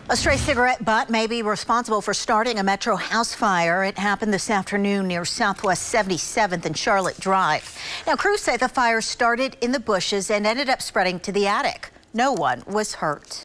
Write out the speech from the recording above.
A stray cigarette butt may be responsible for starting a Metro house fire. It happened this afternoon near Southwest 77th and Charlotte Drive. Now, crews say the fire started in the bushes and ended up spreading to the attic. No one was hurt.